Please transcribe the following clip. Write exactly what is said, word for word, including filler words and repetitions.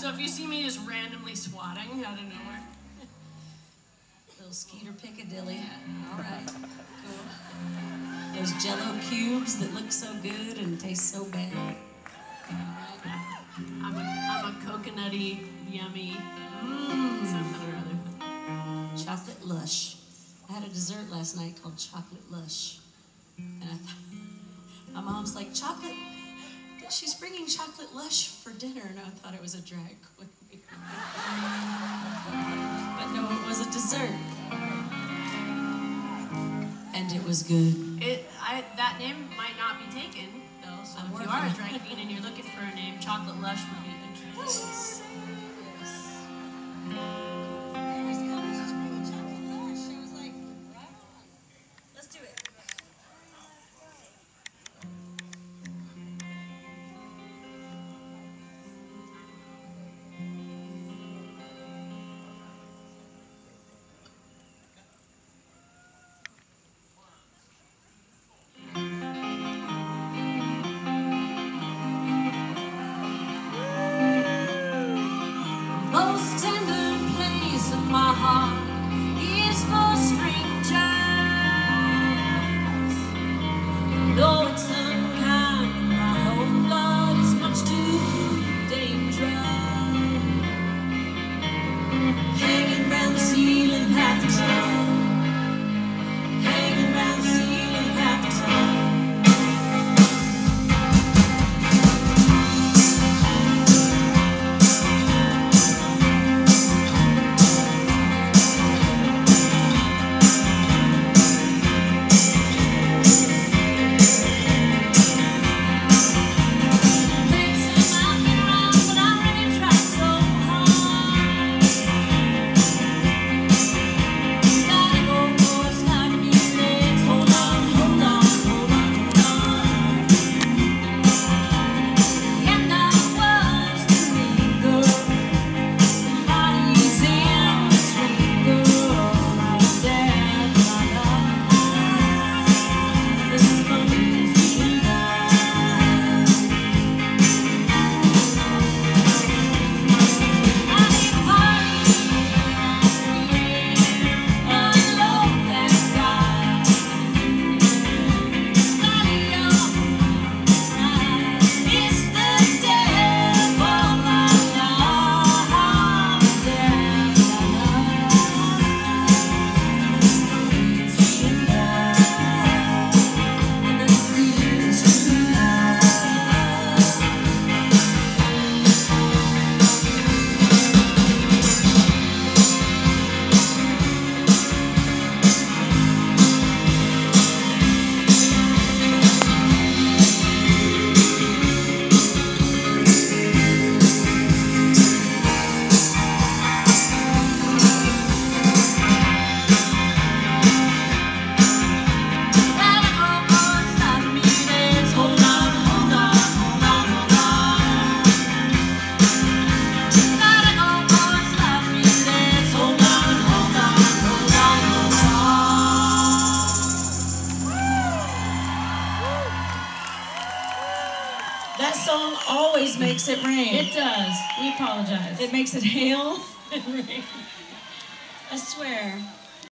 So if you see me just randomly swatting out of nowhere. Little Skeeter Piccadilly. All right. Cool. Those Jell-O cubes that look so good and taste so bad. All right. I'm a, I'm a coconutty, yummy, Mm. something or other. Chocolate Lush. I had a dessert last night called Chocolate Lush. And I thought, my mom's like, chocolate? She's bringing Chocolate Lush for dinner. And I thought it was a drag queen. But no, it was a dessert. And it was good. It, I, that name might not be taken, though. So I'm if you are a drag queen and you're looking for a name, Chocolate Lush would be interesting. Yes. Let's do it. Most tender place of my heart is for strangers. Though it's unkind, my own blood is much too dangerous. Hanging round the ceiling half the time. Hanging round the ceiling half the time. That song always makes it rain. It does. We apologize. It makes it hail and rain. I swear.